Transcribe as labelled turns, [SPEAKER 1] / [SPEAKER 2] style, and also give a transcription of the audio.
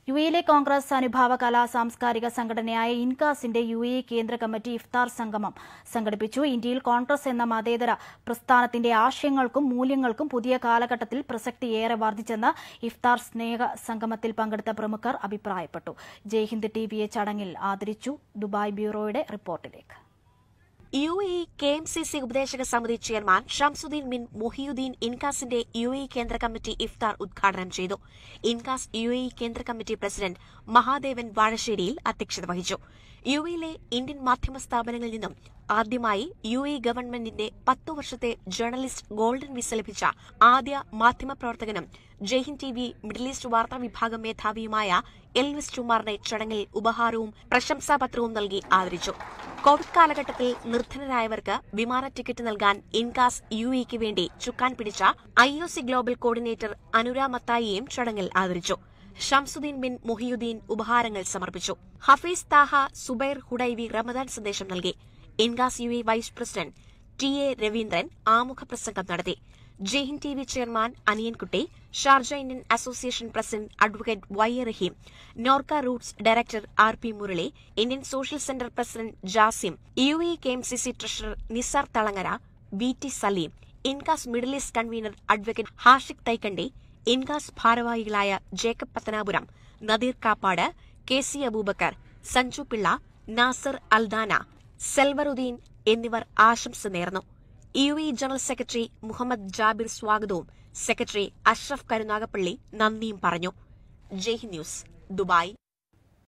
[SPEAKER 1] യുഎയിലെ കോൺഗ്രസ് അനുഭാവ കലാ സാംസ്കാരിക സംഘടനയായ ഇൻകാസിന്റെ യുഎഇ കേന്ദ്ര കമ്മിറ്റി ഇഫ്താർ സംഗമം സംഘടിപ്പിച്ചു. ഇന്ത്യയിൽ കോൺഗ്രസ് എന്ന മതേതര പ്രസ്ഥാനത്തിന്റെ ആശയങ്ങൾക്കും മൂല്യങ്ങൾക്കും പുതിയ കാലഘട്ടത്തിൽ പ്രസക്തിയേറെ വർദ്ധിച്ചെന്ന് ഇഫ്താർ സ്നേഹ സംഗമത്തിൽ പങ്കെടുത്ത പ്രമുഖർ അഭിപ്രായപ്പെട്ടു. ജയ്ഹിന്ദ് ടിവിയെ ചടങ്ങിൽ ആദരിച്ചു. ദുബായ് ബ്യൂറോയുടെ റിപ്പോർട്ടിലേക്ക്.
[SPEAKER 2] യുഎഇ കെഎംസിസി ഉപദേശക സമിതി ചെയർമാൻ ഷംസുദ്ദീൻ ബിൻ മുഹിയുദ്ദീൻ ഇൻകാസിന്റെ യുഎഇ കേന്ദ്ര കമ്മിറ്റി ഇഫ്താർ ഉദ്ഘാടനം ചെയ്തു. ഇൻകാസ് യുഎഇ കേന്ദ്ര കമ്മിറ്റി പ്രസിഡന്റ് മഹാദേവൻ വാഴശ്ശേരിയിൽ അധ്യക്ഷത വഹിച്ചു. യുഎയിലെ ഇന്ത്യൻ മാധ്യമ സ്ഥാപനങ്ങളിൽ നിന്നും ആദ്യമായി യുഎഇ ഗവൺമെന്റിന്റെ 10 വർഷത്തെ ജേർണലിസ്റ്റ് ഗോൾഡൻ വിസ ലഭിച്ച ആദ്യ മാധ്യമപ്രവർത്തകനും ജയ്ഹിന്ദ് ടിവി മിഡിൽ ഈസ്റ്റ് വാർത്താ വിഭാഗം മേധാവിയുമായ എൽവിസ് ചുമ്മാറിനെ ചടങ്ങിൽ ഉപഹാരവും പ്രശംസാപത്രവും നൽകി ആദരിച്ചു. കോവിഡ് കാലഘട്ടത്തിൽ നിർധനരായവർക്ക് വിമാന ടിക്കറ്റ് നൽകാൻ ഇൻകാസ് യുഎഇക്ക് വേണ്ടി ചുക്കാൻ പിടിച്ച ഐഒസി ഗ്ലോബൽ കോർഡിനേറ്റർ അനുര മത്തായിയെയും ചടങ്ങിൽ ആദരിച്ചു. ഷംസുദ്ദീൻ ബിൻ മുഹിയുദ്ദീൻ ഉപഹാരങ്ങൾ സമർപ്പിച്ചു. ഹഫീസ് താഹ സുബൈർ ഹുഡൈവി റമദാൻ സന്ദേശം നൽകി. INCAS UAE vice president T A. Raveendran ആമുഖ പ്രസംഗം നടത്തി. Jaihind TV chairman Aniyankutty, Sharjah Indian association president advocate Y. Rahim, NORKA roots director R P. Murali, Indian social centre president Jasim, UAE KMCC treasurer Nisar Thalangara, V T. Saleem, INCAS middle east convener advocate Hashiq Thaikandi, INCAS ഭാരവാഹികളായ ജേക്കബ് പത്തനാപുരം, നദീർ കാപ്പാട്, കെ.സി. അബൂബക്കർ, സഞ്ജു പിള്ള, നാസർ അൽദാന, സെൽവറുദ്ദീൻ എന്നിവർ ആശംസ നേർന്നു. UAE general secretary Muhammad Jabir സ്വാഗതവും secretary Ashraf Karunagappally നന്ദിയും പറഞ്ഞു. Jaihind news, Dubai.